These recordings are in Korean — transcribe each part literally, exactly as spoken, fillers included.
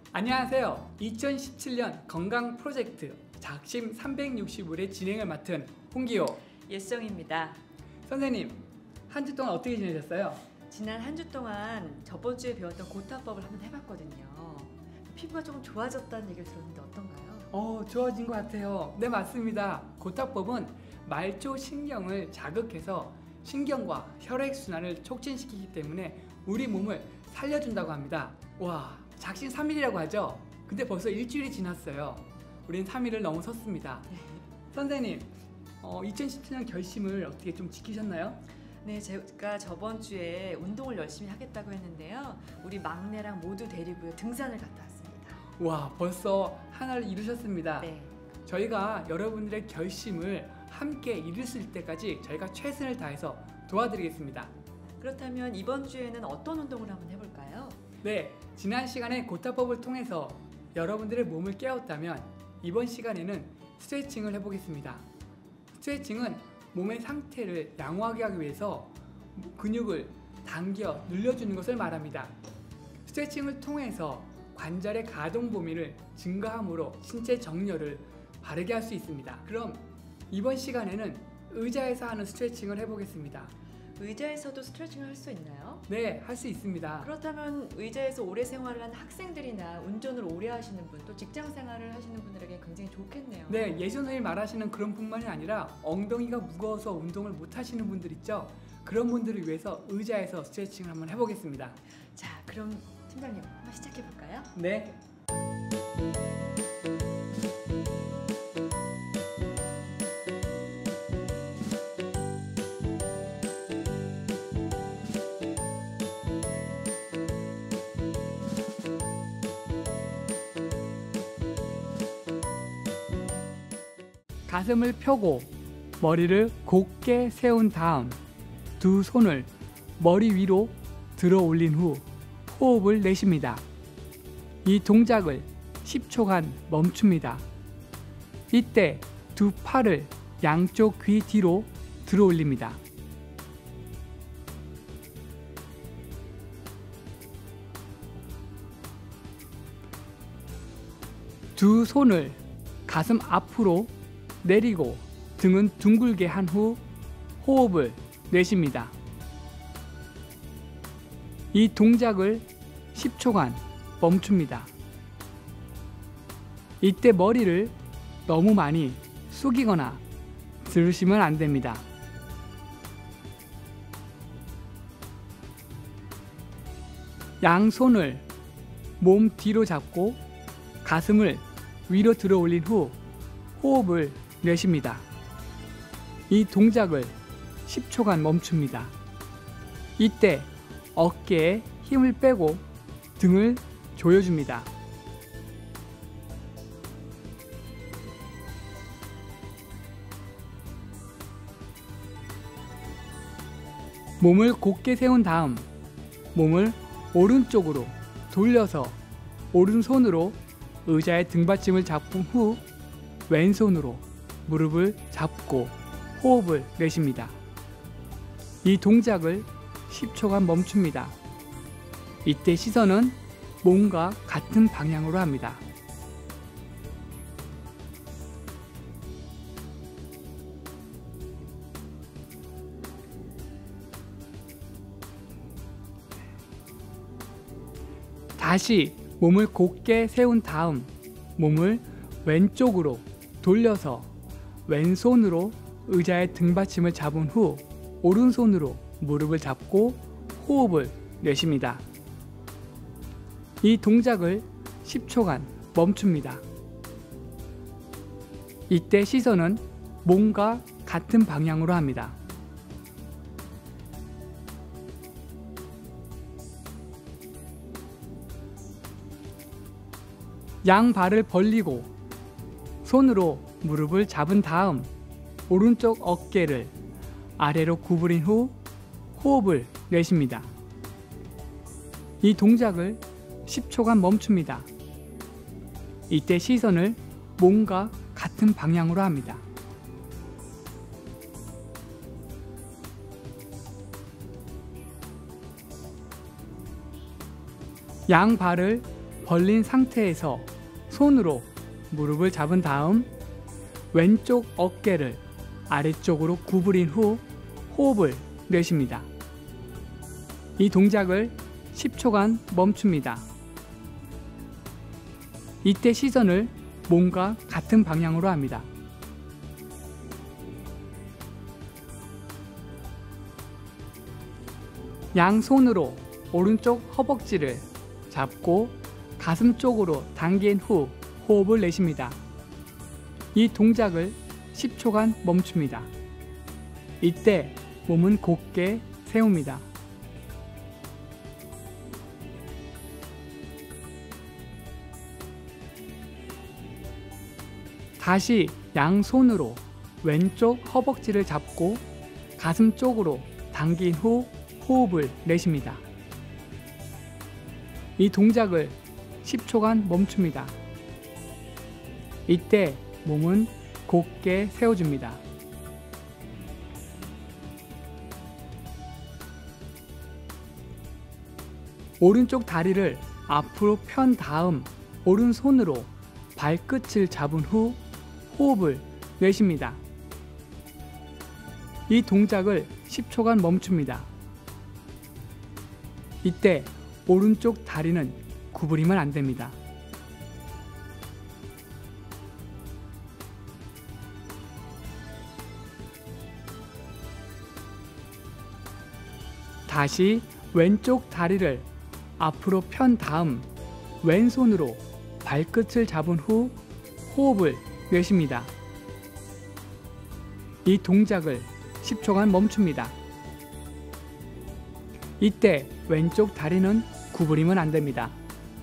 안녕하세요. 이천십칠 년 건강 프로젝트 작심 삼백육십오 회 진행을 맡은 홍기호 예성입니다. 선생님, 한 주 동안 어떻게 지내셨어요? 지난 한 주 동안 저번 주에 배웠던 고타법을 한번 해봤거든요. 피부가 조금 좋아졌다는 얘기를 들었는데 어떤가요? 어, 좋아진 것 같아요. 네, 맞습니다. 고타법은 말초 신경을 자극해서 신경과 혈액순환을 촉진시키기 때문에 우리 몸을 살려준다고 합니다. 와, 작심 삼 일이라고 하죠? 근데 벌써 일주일이 지났어요. 우린 삼 일을 넘어섰습니다. 네. 선생님, 어, 이천십칠 년 결심을 어떻게 좀 지키셨나요? 네, 제가 저번 주에 운동을 열심히 하겠다고 했는데요. 우리 막내랑 모두 데리고요. 등산을 갔다 왔습니다. 와, 벌써 하나를 이루셨습니다. 네. 저희가 여러분들의 결심을 함께 이루실 때까지 저희가 최선을 다해서 도와드리겠습니다. 그렇다면 이번 주에는 어떤 운동을 한번 해볼까요? 네, 지난 시간에 고타법을 통해서 여러분들의 몸을 깨웠다면 이번 시간에는 스트레칭을 해보겠습니다. 스트레칭은 몸의 상태를 양호하게 하기 위해서 근육을 당겨 늘려주는 것을 말합니다. 스트레칭을 통해서 관절의 가동 범위를 증가함으로 신체 정렬을 바르게 할 수 있습니다. 그럼 이번 시간에는 의자에서 하는 스트레칭을 해보겠습니다. 의자에서도 스트레칭을 할 수 있나요? 네, 할 수 있습니다. 그렇다면 의자에서 오래 생활을 한 학생들이나 운전을 오래 하시는 분, 또 직장 생활을 하시는 분들에게 굉장히 좋겠네요. 네, 예전 선생님이 말하시는 그런 뿐만이 아니라 엉덩이가 무거워서 운동을 못 하시는 분들 있죠? 그런 분들을 위해서 의자에서 스트레칭을 한번 해보겠습니다. 자, 그럼 팀장님 한번 시작해 볼까요? 네. 가슴을 펴고 머리를 곧게 세운 다음 두 손을 머리 위로 들어 올린 후 호흡을 내쉽니다. 이 동작을 십 초간 멈춥니다. 이때 두 팔을 양쪽 귀 뒤로 들어 올립니다. 두 손을 가슴 앞으로 내리고 등은 둥글게 한 후 호흡을 내쉽니다. 이 동작을 십 초간 멈춥니다. 이때 머리를 너무 많이 숙이거나 들으시면 안 됩니다. 양손을 몸 뒤로 잡고 가슴을 위로 들어 올린 후 호흡을 내쉽니다. 이 동작을 십 초간 멈춥니다. 이때 어깨에 힘을 빼고 등을 조여줍니다. 몸을 곧게 세운 다음 몸을 오른쪽으로 돌려서 오른손으로 의자의 등받침을 잡은 후 왼손으로 무릎을 잡고 호흡을 내쉽니다. 이 동작을 십 초간 멈춥니다. 이때 시선은 몸과 같은 방향으로 합니다. 다시 몸을 곧게 세운 다음 몸을 왼쪽으로 돌려서 왼손으로 의자의 등받침을 잡은 후 오른손으로 무릎을 잡고 호흡을 내쉽니다. 이 동작을 십 초간 멈춥니다. 이때 시선은 몸과 같은 방향으로 합니다. 양발을 벌리고 손으로 무릎을 잡은 다음 오른쪽 어깨를 아래로 구부린 후 호흡을 내쉽니다. 이 동작을 십 초간 멈춥니다. 이때 시선을 몸과 같은 방향으로 합니다. 양발을 벌린 상태에서 손으로 무릎을 잡은 다음 왼쪽 어깨를 아래쪽으로 구부린 후 호흡을 내쉽니다. 이 동작을 십 초간 멈춥니다. 이때 시선을 몸과 같은 방향으로 합니다. 양손으로 오른쪽 허벅지를 잡고 가슴 쪽으로 당긴 후 호흡을 내쉽니다. 이 동작을 십 초간 멈춥니다. 이때 몸은 곧게 세웁니다. 다시 양손으로 왼쪽 허벅지를 잡고 가슴 쪽으로 당긴 후 호흡을 내쉽니다. 이 동작을 십 초간 멈춥니다. 이때 몸은 곧게 세워줍니다. 오른쪽 다리를 앞으로 편 다음 오른손으로 발끝을 잡은 후 호흡을 내쉽니다. 이 동작을 십 초간 멈춥니다. 이때 오른쪽 다리는 구부리면 안 됩니다. 다시 왼쪽 다리를 앞으로 편 다음 왼손으로 발끝을 잡은 후 호흡을 내쉽니다. 이 동작을 십 초간 멈춥니다. 이때 왼쪽 다리는 구부리면 안 됩니다.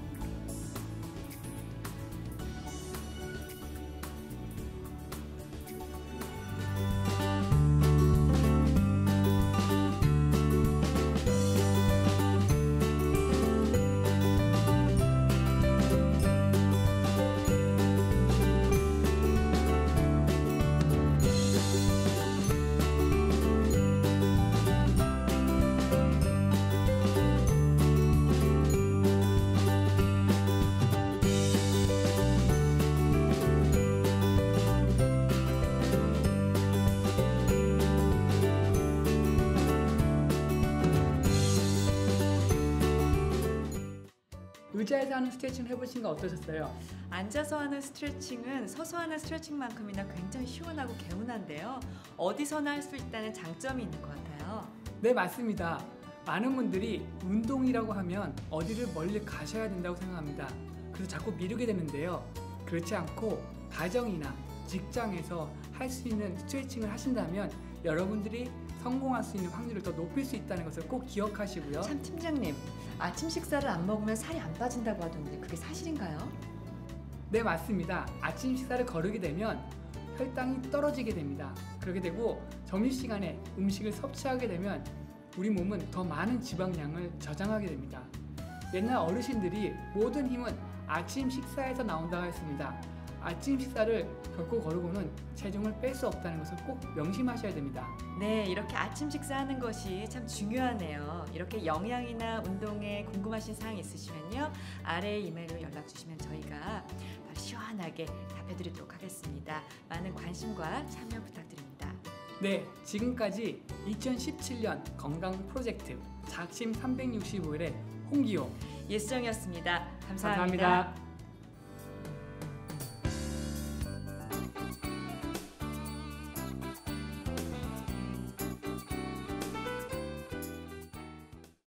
의자에서 하는 스트레칭 해보신 거 어떠셨어요? 앉아서 하는 스트레칭은 서서 하는 스트레칭만큼이나 굉장히 시원하고 개운한데요. 어디서나 할 수 있다는 장점이 있는 것 같아요. 네, 맞습니다. 많은 분들이 운동이라고 하면 어디를 멀리 가셔야 된다고 생각합니다. 그래서 자꾸 미루게 되는데요. 그렇지 않고 가정이나 직장에서 할 수 있는 스트레칭을 하신다면 여러분들이 성공할 수 있는 확률을 더 높일 수 있다는 것을 꼭 기억하시고요. 참 팀장님, 아침 식사를 안 먹으면 살이 안 빠진다고 하던데 그게 사실인가요? 네, 맞습니다. 아침 식사를 거르게 되면 혈당이 떨어지게 됩니다. 그렇게 되고 점심시간에 음식을 섭취하게 되면 우리 몸은 더 많은 지방량을 저장하게 됩니다. 옛날 어르신들이 모든 힘은 아침 식사에서 나온다고 했습니다. 아침 식사를 결코 거르고는 체중을 뺄 수 없다는 것을 꼭 명심하셔야 됩니다. 네, 이렇게 아침 식사하는 것이 참 중요하네요. 이렇게 영양이나 운동에 궁금하신 사항 있으시면요, 아래 이메일로 연락 주시면 저희가 바로 시원하게 답해드리도록 하겠습니다. 많은 관심과 참여 부탁드립니다. 네, 지금까지 이천십칠 년 건강 프로젝트 작심 삼백육십오 일의 홍기호 예수정이었습니다. 감사합니다. 감사합니다.